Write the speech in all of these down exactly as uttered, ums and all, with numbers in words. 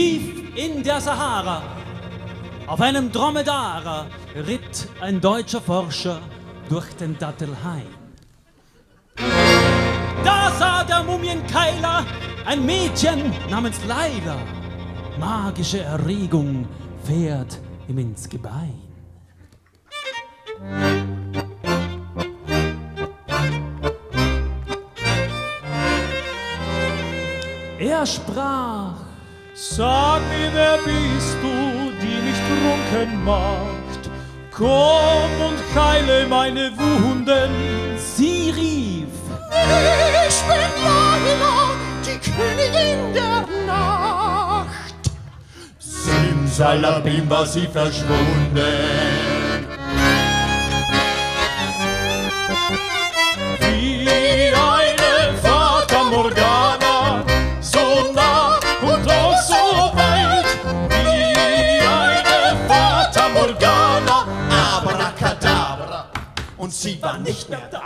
Tief in der Sahara, auf einem Dromedar, ritt ein deutscher Forscher durch den Dattelhain. Da sah der Mumienkeiler ein Mädchen namens Laila. Magische Erregung fährt ihm ins Gebein. Er sprach: Sag mir, wer bist du, die mich trunken macht? Komm und heile meine Wunden. Sie rief: Ich bin Laila, die Königin der Nacht. Simsalabim war sie verschwunden. Wie eine Fata Morgana, so nah und doch so weit. Wie eine Fata Morgana, Abracadabra. Und sie war nicht mehr da.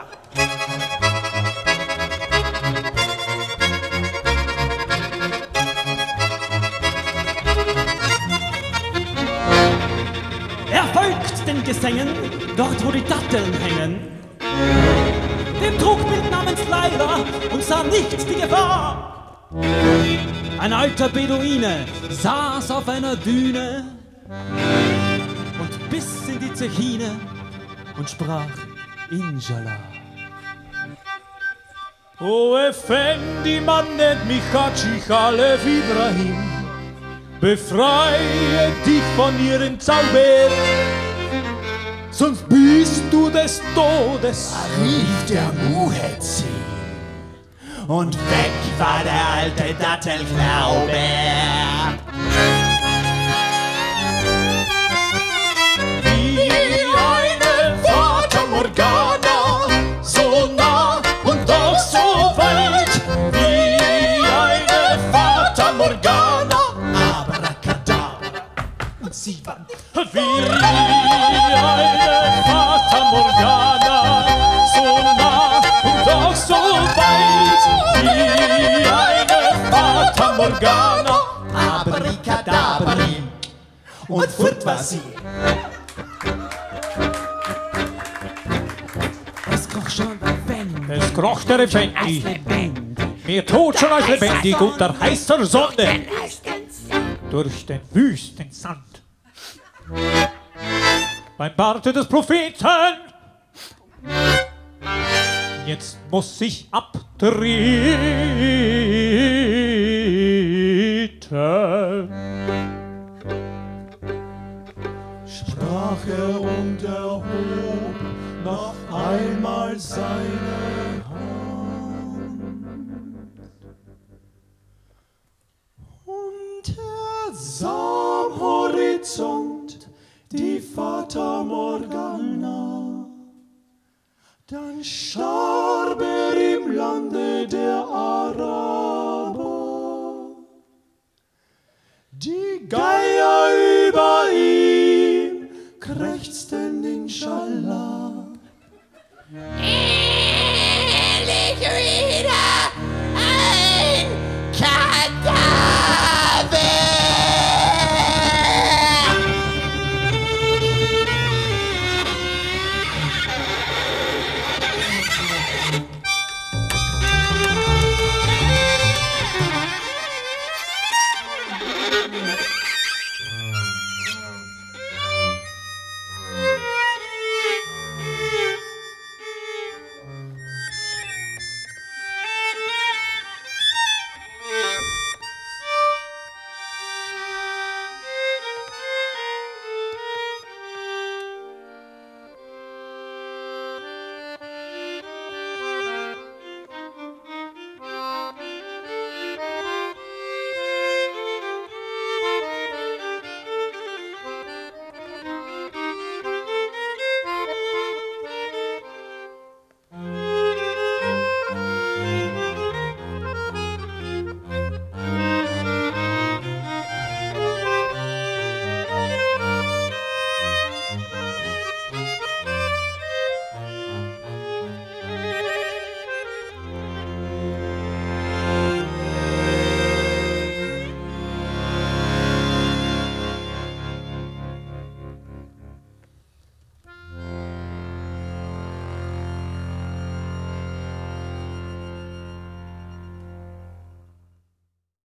Er folgt den Gesängen, dort wo die Datteln hängen, dem Trugbild namens Laila und sah nicht die Gefahr. Ein alter Beduine saß auf einer Düne und biss in die Zechine und sprach Inshallah. O Effendi, man nennt mich Haji Khalef Ibrahim. Befreie dich von ihren Zauber, sonst bist du des Todes. Rief der Muezzin. Und weg war der alte Dattelglaube. Wie eine Fata Morgana, so nah und doch so weit. Wie eine Fata Morgana, Abracadabra. Und sie war wie eine Fata Morgana, so nah und doch so weit. Wie eine Fata Morgana, Abracadabra. Und fort war sie. Es kroch schon lebendig, es kroch der Effendi, lebendig. mehr tot schon als lebendig unter heißer Sonne, durch den Wüstensand. Beim Barte des Propheten, jetzt muss ich abtreten. Sprach er und erhob noch einmal seine Hand. Und er sah am Horizont die Fata Morgana. Dann starb er im Lande der Araber. Die Geier über ihm krächzten Inshallah.